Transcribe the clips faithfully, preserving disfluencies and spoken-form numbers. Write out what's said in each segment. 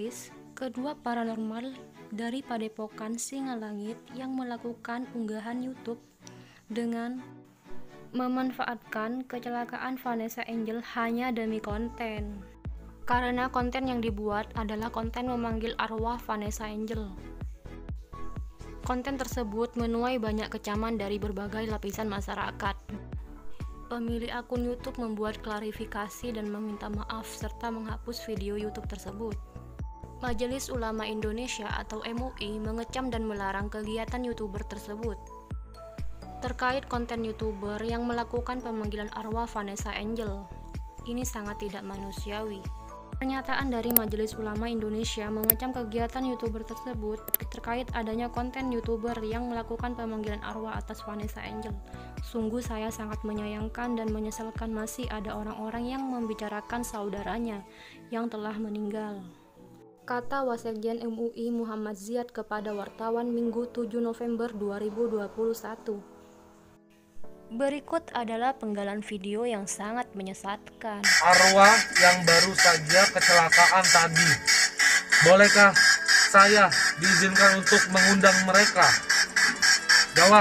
mistis, kedua paranormal dari Padepokan Singalangit yang melakukan unggahan YouTube dengan memanfaatkan kecelakaan Vanessa Angel hanya demi konten. Karena konten yang dibuat adalah konten memanggil arwah Vanessa Angel. Konten tersebut menuai banyak kecaman dari berbagai lapisan masyarakat. Pemilik akun YouTube membuat klarifikasi dan meminta maaf serta menghapus video YouTube tersebut. Majelis Ulama Indonesia atau M U I mengecam dan melarang kegiatan YouTuber tersebut terkait konten YouTuber yang melakukan pemanggilan arwah Vanessa Angel. Ini sangat tidak manusiawi. Pernyataan dari Majelis Ulama Indonesia mengecam kegiatan YouTuber tersebut terkait adanya konten YouTuber yang melakukan pemanggilan arwah atas Vanessa Angel. Sungguh saya sangat menyayangkan dan menyesalkan masih ada orang-orang yang membicarakan saudaranya yang telah meninggal, kata Wasekjen M U I Muhammad Ziyad kepada wartawan Minggu tujuh November dua ribu dua puluh satu. Berikut adalah penggalan video yang sangat menyesatkan. Arwah yang baru saja kecelakaan tadi, bolehkah saya diizinkan untuk mengundang mereka? Jawab.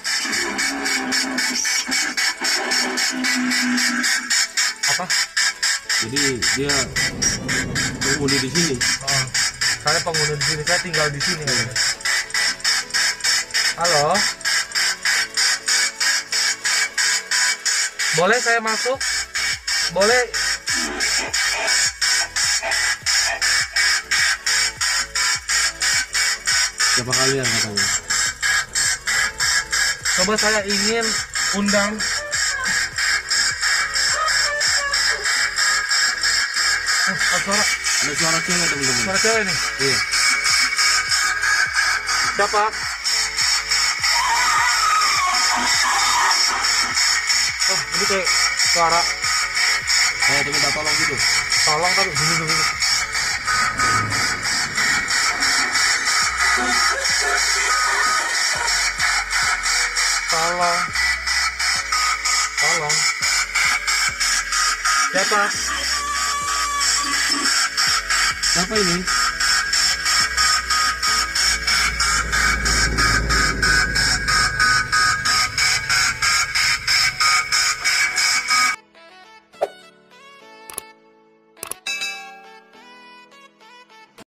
Apa? Jadi dia penghuni di sini. Oh, saya penghuni di sini, saya tinggal di sini. Hmm. Halo. Boleh saya masuk? Boleh. Siapa kalian katanya? Coba saya ingin undang. Eh, ada suara. Ada suara cewek teman-teman. Suara cewek nih. Iya. Siapa? Oh, ini kayak suara Saya minta tolong gitu. tolong tapi gini dulu. Tolong. Tolong. Siapa? Siapa ini?